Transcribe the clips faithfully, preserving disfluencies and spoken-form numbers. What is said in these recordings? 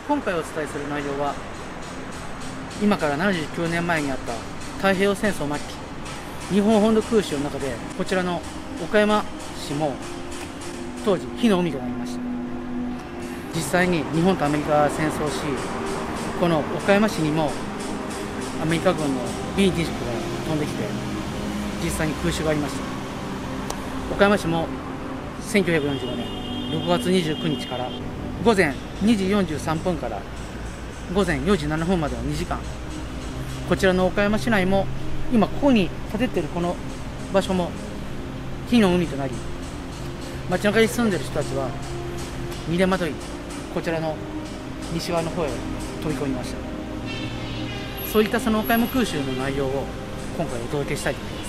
今回お伝えする内容は、今からななじゅうきゅうねんまえにあった太平洋戦争末期、日本本土空襲の中で、こちらの岡山市も当時火の海となりました。実際に日本とアメリカが戦争し、この岡山市にもアメリカ軍の ビーにじゅうが飛んできて、実際に空襲がありました。岡山市もせんきゅうひゃくよんじゅうごねんろくがつにじゅうくにちからごぜんにじよんじゅうさんぷんからごぜんよじななふんまでのにじかん、こちらの岡山市内も今ここに建てているこの場所も火の海となり、街中に住んでいる人たちは逃げ惑い、こちらの西側の方へ飛び込みました。そういったその岡山空襲の内容を今回お届けしたいと思います。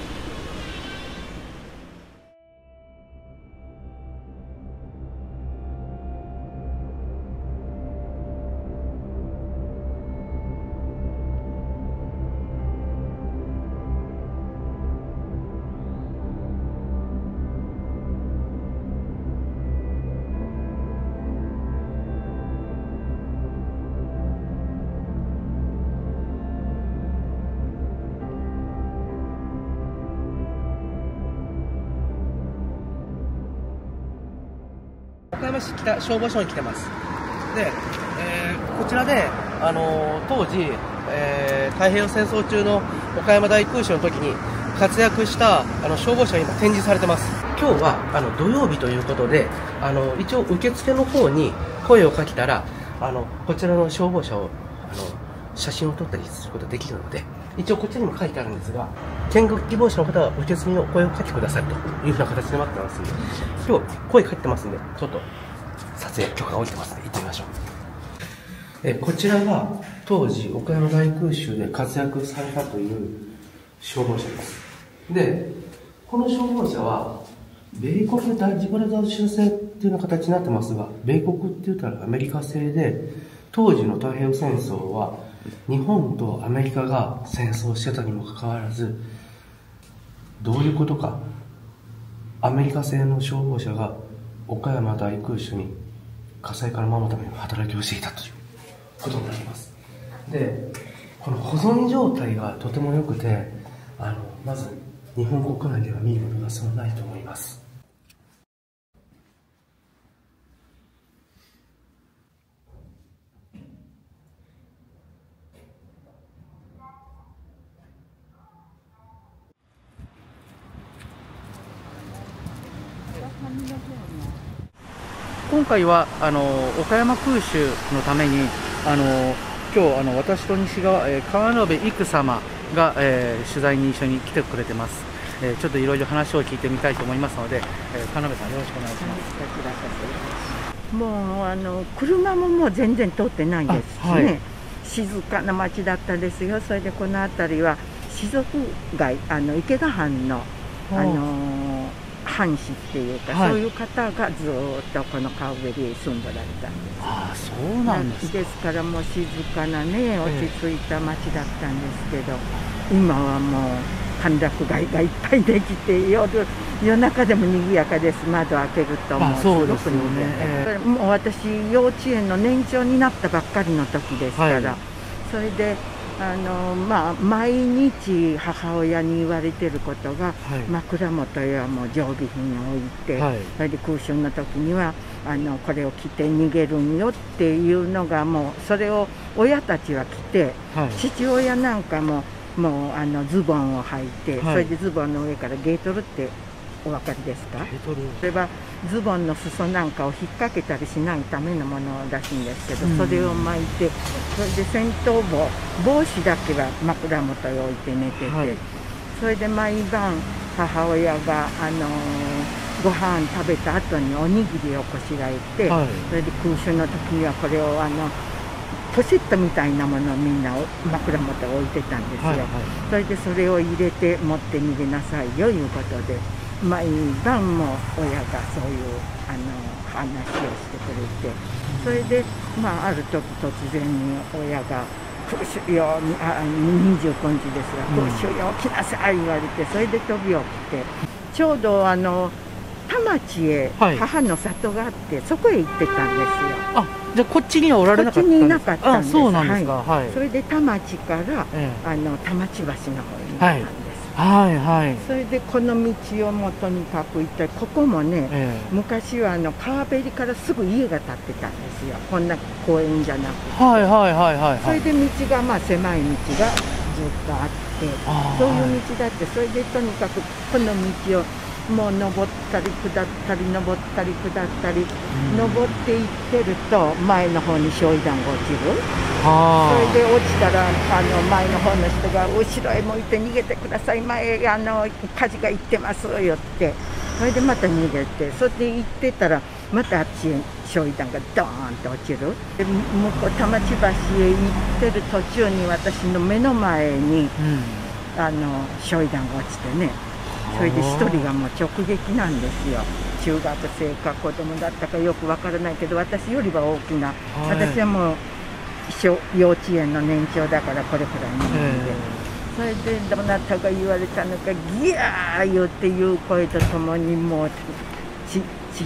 岡山市北消防署に来てます。で、えー、こちらで、あのー、当時、えー、太平洋戦争中の岡山大空襲の時に活躍したあの消防車が今展示されてます。今日はあの土曜日ということで、あの一応受付の方に声をかけたら、あのこちらの消防車をあの写真を撮ったりすることができるので、一応こちらにも書いてあるんですが、見学希望者の方は受付にお声をかけてくださいというふうな形で待ってますんで、今日声かけてますんで、ちょっと撮影許可が下りてますんで行ってみましょう。えこちらが当時岡山大空襲で活躍されたという消防車です。で、この消防車は米国大ジブラルタル州製っていうような形になってますが、米国って言ったらアメリカ製で、当時の太平洋戦争は日本とアメリカが戦争してたにもかかわらず、どういうことか、アメリカ製の消防車が岡山大空襲に火災から守るために働きをしていたということになります。で、この保存状態がとても良くて、あのまず日本国内では見ることがそんなないと思います。今回はあの岡山空襲のためにあの今日あの私と西側、えー、川辺育様が、えー、取材に一緒に来てくれてます。えー、ちょっといろいろ話を聞いてみたいと思いますので、えー、川辺さんよろしくお願いします。 もうあの車ももう全然通ってないですしね、はい、静かな町だったんですよ。それでこの辺りは士族街、あの池田藩の、あのー、藩士っていうか、はい、そういう方がずっとこの川辺に住んでられたんです。 ああ、そうなんですか。 ですからもう静かなね、落ち着いた町だったんですけど、えー、今はもう歓楽街がいっぱいできて、夜夜中でも賑やかです。窓開けるともうすごく賑やか。もう私幼稚園の年長になったばっかりの時ですから、はい、それであの、まあ、毎日母親に言われてることが、はい、枕元へはもう常備品を置いて、はい、それで空襲の時にはあのこれを着て逃げるんよっていうのが、もうそれを親たちは着て、はい、父親なんかももうあのズボンを履いて、はい、それでズボンの上からゲートルってお分かりですか？それはズボンの裾なんかを引っ掛けたりしないためのものらしいんですけど、うん、それを巻いて、それで戦闘帽、帽子だけは枕元に置いて寝てて、はい、それで毎晩母親が、あのー、ご飯食べた後におにぎりをこしらえて、はい、それで空襲の時にはこれをあのポシットみたいなものをみんな枕元に置いてたんですよ。はいはい、それでそれを入れて持って逃げなさいよいうことで、毎晩も親がそういうあの話をしてくれて、それで、まあ、ある時突然に親が「空襲よ、あにじゅうくにちですが、空襲よ起きなさい」言われて、それで飛び起きて、ちょうどあの田町へ母の里があって、そこへ行ってたんですよ。 あ、 じゃあこっちにはおられなかったんですか？ こっちにいなかったんです。 あ、そうなんですか。はい。 それで田町から、 ええ、 あの田町橋の方に行ったんです。 はいはい。 それでこの道をもうとにかく行ったり、ここもね、 ええ、 昔はあの川べりからすぐ家が建ってたんですよ。こんな公園じゃなくて。 はいはいはいはい、はい。 それで道がまあ狭い道がずっとあって、そういう道だって、それでとにかくこの道をもう登ったり下ったり登ったり下ったり、うん、登っていってると前の方に焼夷弾が落ちる。それで落ちたらあの前の方の人が後ろへ向いて逃げてください、前あの火事が行ってますよって、それでまた逃げて、それで行ってたらまたあっちへ焼夷弾がドーンと落ちる。で向こう田町橋へ行ってる途中に私の目の前に、うん、あの焼夷弾が落ちてね、それで一人がもう直撃なんですよ。中学生か子供だったかよくわからないけど、私よりは大きな、はい、私はもう小幼稚園の年長だからこれくらいのもので、それでどなたが言われたのか、ギャー言っていう声とともにもう散って、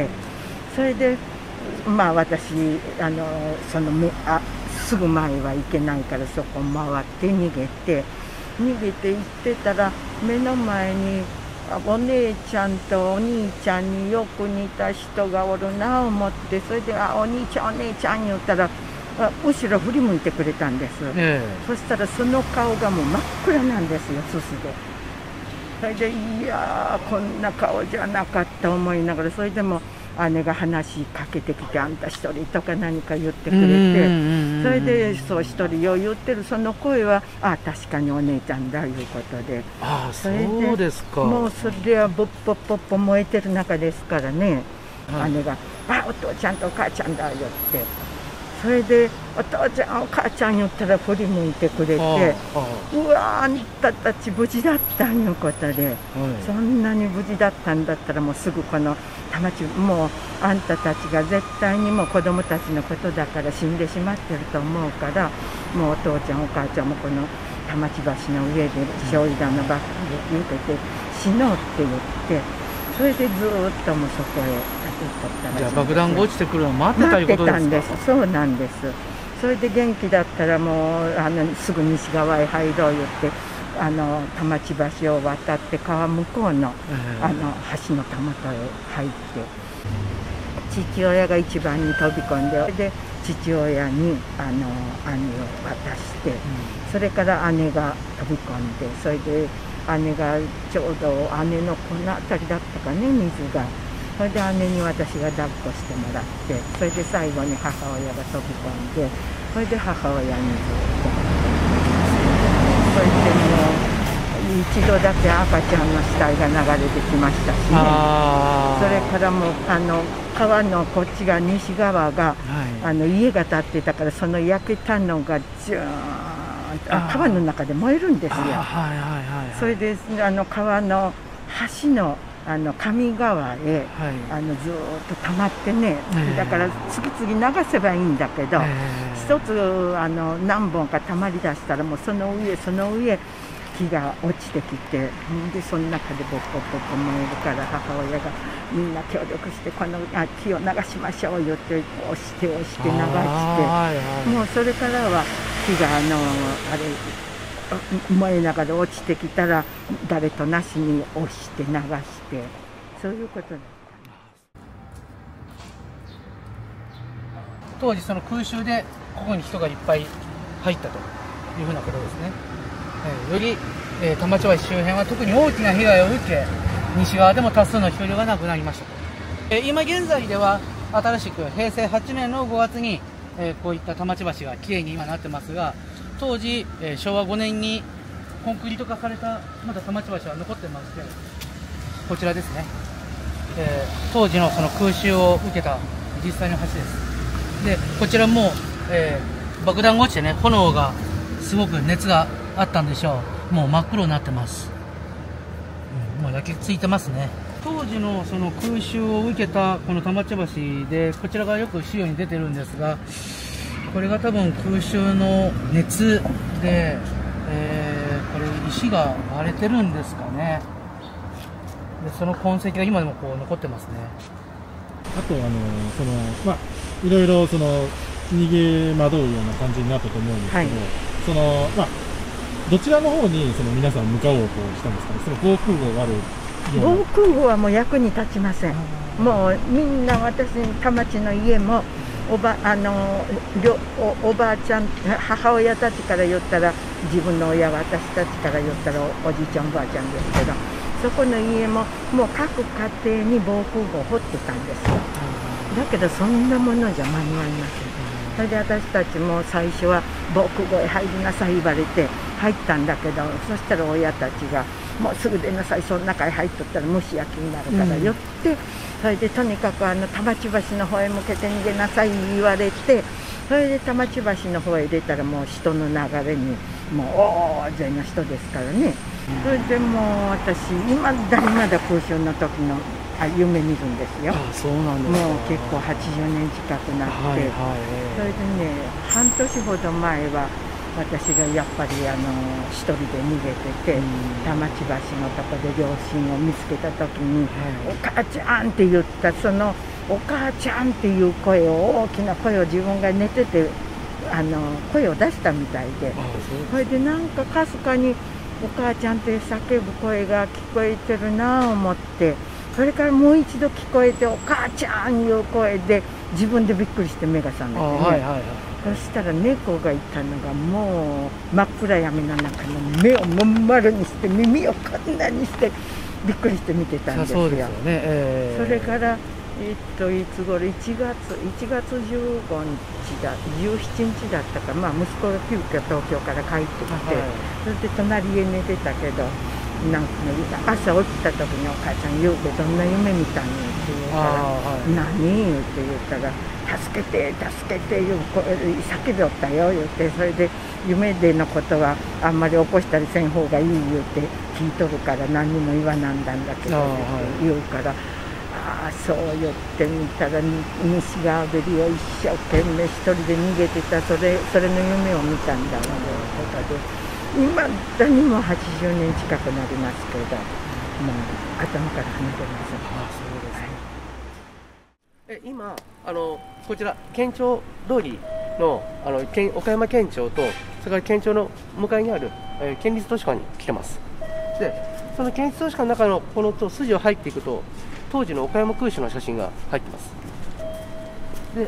それでまあ私あのそのめあすぐ前は行けないからそこ回って逃げて逃げて行ってたら、目の前にお姉ちゃんとお兄ちゃんによく似た人がおるな思って、それで「あ、お兄ちゃんお姉ちゃん」言ったら後ろ振り向いてくれたんです、えー、そしたらその顔がもう真っ暗なんですよ、すすで。それでいやーこんな顔じゃなかった思いながら、それでも姉が話しかけてきて「あんた一人」とか何か言ってくれて、それでそう一人よ言ってるその声は「あ、確かにお姉ちゃんだ」いうことで、 ああそうですか。 もうそれはぼっぽっぽっぽ燃えてる中ですからね、はい、姉が「あ、お父ちゃんとお母ちゃんだよ」って、それで「お父ちゃんお母ちゃん」言ったら振り向いてくれて「うわあんたたち無事だった」いうことで、はい、そんなに無事だったんだったらもうすぐこの田町、もうあんたたちが絶対にもう子供たちのことだから死んでしまってると思うから、もうお父ちゃんお母ちゃんもこの田町橋の上で焼夷弾の爆撃受けて死のうって言って、それでずーっともうそこへ。 じゃあ爆弾が落ちてくるのを待ってたいうことですか？ 待ってたんです。そうなんです。それで元気だったらもうあのすぐ西側へ入ろう言ってあの田町橋を渡って川向こうの、えー、あの橋のたもとへ入って、父親が一番に飛び込んで、で父親にあの兄を渡して、うん、それから姉が飛び込んで、それで姉がちょうど姉のこの辺りだったかね、水が。それで姉に私が抱っこしてもらって、それで最後に母親が飛び込んで、それで母親にずっと、それでもう一度だけ赤ちゃんの死体が流れてきましたしね、それからもうあの川のこっちが西側が、はい、あの家が建ってたから、その焼けたのがジューンあ川の中で燃えるんですよ。それであの川の橋のあの上側へ、はい、あのずーっと溜まってね、えー、だから次々流せばいいんだけど、えー、一つあの何本か溜まりだしたらもうその上その上木が落ちてきて、でその中でボッポッポッポ燃えるから、母親がみんな協力してこのあ木を流しましょうよって押して押して流して、はいはい、もうそれからは木があのあれ燃えながら落ちてきたら誰となしに押して流して、そういうことだった。 当時その空襲でここに人がいっぱい入ったというふうなことですね。えー、より、えー、田町橋周辺は特に大きな被害を受け、西側でも多数の人が亡くなりましたと。えー、今現在では新しくへいせいはちねんのごがつに、えー、こういった田町橋がきれいに今なってますが、当時、えー、しょうわごねんにコンクリート化されたまだ田町橋は残ってまして、こちらですね、えー、当時のその空襲を受けた実際の橋です。でこちらも、えー、爆弾が落ちてね、炎がすごく熱があったんでしょう。もう真っ黒になってます、うん、もう焼き付いてますね。当時のその空襲を受けたこの田町橋で、こちらがよく資料に出てるんですが、これが多分空襲の熱で、えー、これ石が割れてるんですかね。でその痕跡が今でもこう残ってますね。 あとあのそのまあいろいろその逃げ惑うような感じになったと思うんですけど、はい、そのまあどちらの方にその皆さん向かおうとしたんですかね。その防空壕があるような。 防空壕はもう役に立ちません。もうみんな私田町の家もおばあの お, おばあちゃん母親たちから言ったら自分の親私たちから言ったら お, おじいちゃんおばあちゃんですけど、そこの家ももう各家庭に防空壕を掘ってたんですよ。だけどそんなものじゃ間に合いません。それで私たちも最初は防空壕へ入りなさい言われて入ったんだけど、そしたら親たちがもうすぐ出なさい、その中へ入っとったら蒸し焼きになるからよって、うん、それでとにかくあの田町橋の方へ向けて逃げなさい言われて、それで田町橋の方へ出たらもう人の流れにもう大勢の人ですからね、うん、それでもう私今だにまだ空襲の時のあ夢見るんですよ。 あ、そうなんですか。 もう結構はちじゅうねん近くなって、はいはい、それでね半年ほど前は私がやっぱりあの一人で逃げてて、うん、田町橋のとこで両親を見つけた時に、はい、お母ちゃんって言った、そのお母ちゃんっていう声を、大きな声を自分が寝ててあの声を出したみたいで、それでなんかかすかにお母ちゃんって叫ぶ声が聞こえてるなぁ思って、それからもう一度聞こえてお母ちゃんいう声で自分でびっくりして目が覚めてね、はいはいはい、そしたら猫がいたのがもう真っ暗闇の中の目をまん丸にして耳をこんなにしてびっくりして見てたんですよ。 そうですよね、えー、 それからえっといつ頃いちがついちがつじゅうごにちだじゅうしちにちだったか、まあ息子が急遽東京から帰ってきて、はい、それで隣へ寝てたけど、なんか朝起きた時にお母ちゃん言うてどんな夢見たのって言うから、はい、何言うて言ったら助けて助けていう叫びおったよ言うて、それで夢でのことはあんまり起こしたりせん方がいい言うて聞いとるから何にも言わなんだんだけどって言うから、ああそう言ってみたら西川べりを一生懸命一人で逃げてた、それそれの夢を見たんだわとかで。今だにもはちじゅうねん近くなりますけど、もう頭から離れません。 ああ、そうですね。え今あのこちら県庁通りのあの県岡山県庁とそれから県庁の向かいにある、えー、県立図書館に来てます。でその県立図書館の中のこのと筋を入っていくと当時の岡山空襲の写真が入ってます。で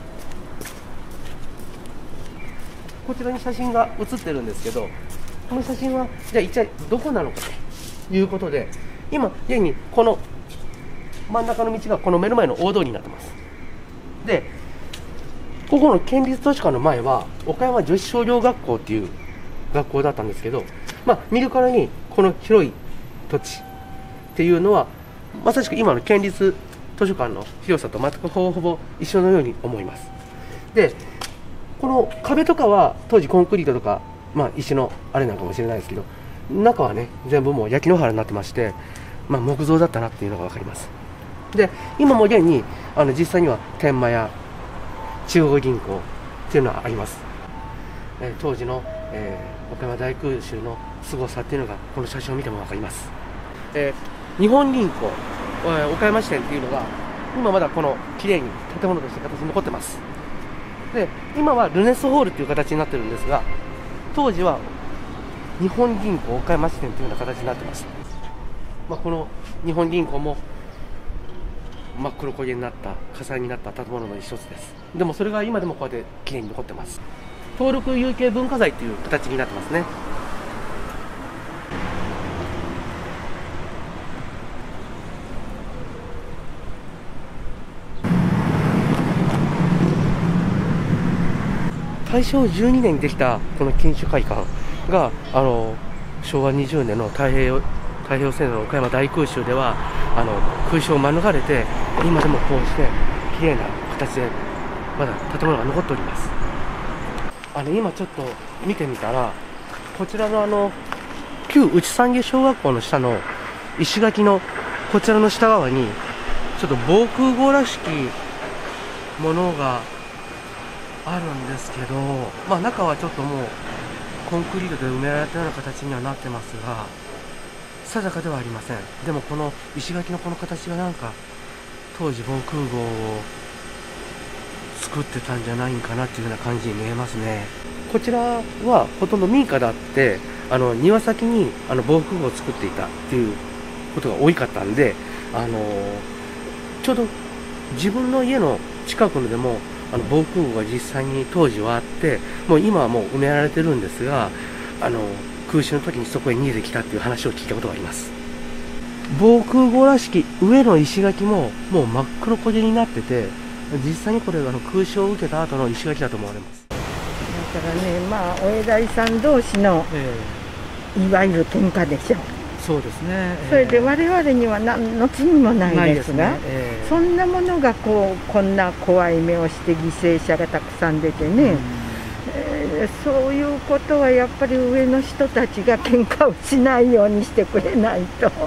こちらに写真が写ってるんですけど、この写真はじゃあ一体どこなのかということで、今現にこの真ん中の道がこの目の前の大通りになってます。でここの県立図書館の前は岡山女子商業学校っていう学校だったんですけど、まあ見るからにこの広い土地っていうのはまさしく今の県立図書館の広さと全くほぼほぼ一緒のように思います。でこの壁とかは当時コンクリートとか、まあ、石のあれなのかもしれないですけど、中はね全部もう焼き野原になってまして、まあ、木造だったなっていうのが分かります。で今も現にあの実際には天満屋中央銀行っていうのはあります。えー、当時の、えー、岡山大空襲の凄さっていうのがこの写真を見ても分かります。えー、日本銀行、えー、岡山支店っていうのが今まだこのきれいに建物として形に残ってます。で今はルネスホールという形になってるんですが、当時は日本銀行岡山支店というような形になってます。まあ、この日本銀行も真っ黒焦げになった火災になった建物の一つです。でもそれが今でもこうやってきれいに残ってます。登録有形文化財という形になってますね。大正じゅうにねんにできたこの錦糸会館があのしょうわにじゅうねんの太平洋太平洋戦争の岡山大空襲ではあの空襲を免れて今でもこうしてきれいな形でまだ建物が残っております。あの今ちょっと見てみたらこちらのあの旧内三下小学校の下の石垣のこちらの下側にちょっと防空壕らしきものがあるんですけど、まあ、中はちょっともうコンクリートで埋められたような形にはなってますが定かではありません。でもこの石垣のこの形はなんか当時防空壕を作ってたんじゃないんかなっていうような感じに見えますね。こちらはほとんど民家であって、あの庭先にあの防空壕を作っていたっていうことが多かったんで、あのちょうど自分の家の近くのでもあの防空壕が実際に当時はあって、もう今はもう埋められてるんですが、あの空襲の時にそこへ逃げてきたっていう話を聞いたことがあります。防空壕らしき上の石垣ももう真っ黒焦げになってて、実際にこれあの空襲を受けた後の石垣だと思われます。 だからね、まあお偉いさん同士の、えー、いわゆる喧嘩でしょ。 そうですね、えー、 それで我々には何の罪もないですが、ねえー、そんなものがこうこんな怖い目をして犠牲者がたくさん出てね、うんえー、そういうことはやっぱり上の人たちが喧嘩をしないようにしてくれないと、うん、そうですよね、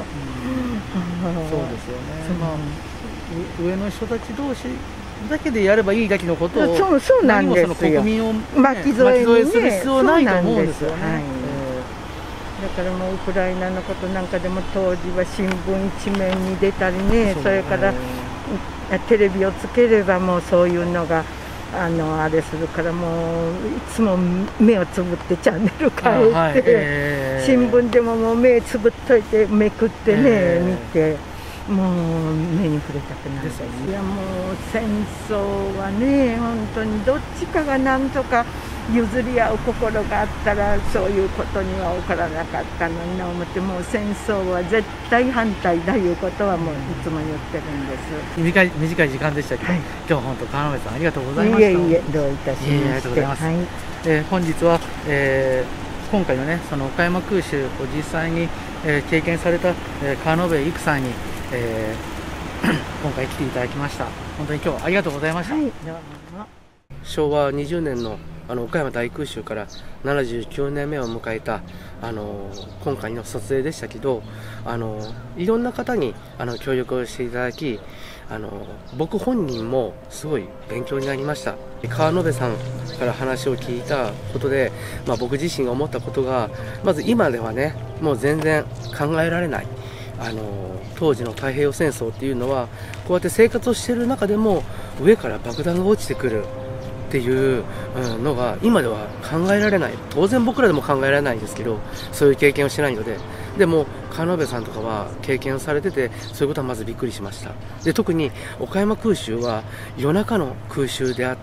まあ、上の人たち同士だけでやればいいだけのことを、 そうそうなんですよ、 何もその国民を、ね、 巻き添えに、ね、 する必要はないと思うんですよね。 だからもうウクライナのことなんかでも当時は新聞一面に出たりね、それからテレビをつければもうそういうのがあのあれするから、もういつも目をつぶってチャンネル変えて、はいえー、新聞でももう目つぶっといてめくってね、えー、見てもう目に触れたくないです。いやもう戦争はね、本当にどっちかがなんとか譲り合う心があったらそういうことには起こらなかったのにな思って、もう戦争は絶対反対だいうことはもういつも言ってるんです。 短い短い時間でしたけど、はい、今日は本当川辺さんありがとうございました。いえいえ、どういたしまして。いえいえ、ありがとうございます。はい、 えー、本日は、えー、今回のねその岡山空襲を実際に、えー、経験された、えー、川辺育さんに、えー、今回来ていただきました。本当に今日はありがとうございました。はい、どうも。 しょうわにじゅうねんのあの岡山大空襲からななじゅうきゅうねんめを迎えたあの今回の撮影でしたけど、あのいろんな方にあの協力をしていただき、あの僕本人もすごい勉強になりました。川野辺さんから話を聞いたことで、まあ、僕自身が思ったことが、まず今ではねもう全然考えられない、あの当時の太平洋戦争っていうのはこうやって生活をしている中でも上から爆弾が落ちてくるっていうのが今では考えられない。当然僕らでも考えられないんですけど、そういう経験をしてないので。でも川辺さんとかは経験をされてて、そういうことはまずびっくりしました。で特に岡山空襲は夜中の空襲であって、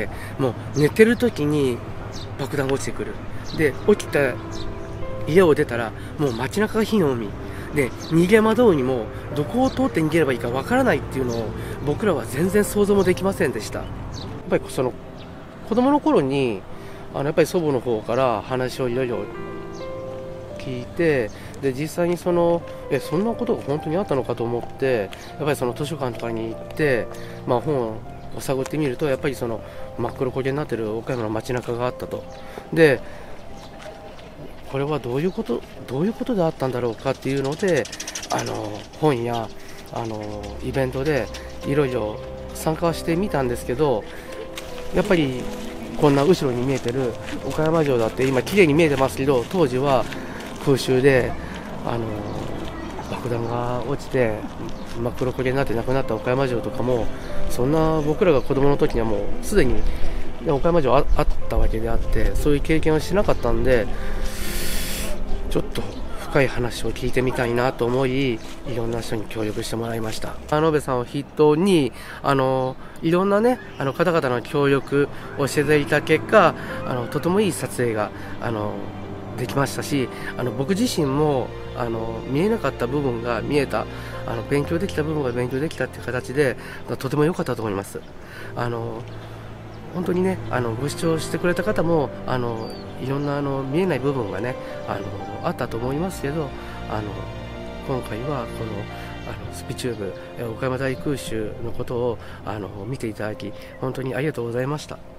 もう寝てる時に爆弾が落ちてくる。で起きた家を出たらもう街中が火の海で、逃げ惑うにもどこを通って逃げればいいかわからないっていうのを僕らは全然想像もできませんでした。やっぱりその子供の頃にあのやっぱり祖母の方から話をいろいろ聞いて、で実際にそのえそんなことが本当にあったのかと思って、やっぱりその図書館とかに行って、まあ、本を探ってみると、やっぱりその真っ黒焦げになっている岡山の街中があったと。でこれはどういうことどういうことであったんだろうかっていうので、あの本やあのイベントでいろいろ参加はしてみたんですけど、やっぱりこんな後ろに見えてる岡山城だって今綺麗に見えてますけど、当時は空襲であの爆弾が落ちて真っ黒焦げになって亡くなった岡山城とかも、そんな僕らが子供の時にはもうすでに岡山城 あ, あったわけであって、そういう経験をしなかったんで、ちょっと深い話を聞いてみたいなと思い、いろんな人に協力してもらいました。川野辺さんを筆頭にあのいろんなねあの方々の協力をしていただいた結果、あのとてもいい撮影があのできましたし、あの僕自身もあの見えなかった部分が見えた、あの勉強できた部分が勉強できたっていう形でとても良かったと思います。あの本当にねあのご視聴してくれた方もあのいろんなあの見えない部分がねあのあったと思いますけど、あの今回はこのあのスピチューブ岡山大空襲のことをあの見ていただき本当にありがとうございました。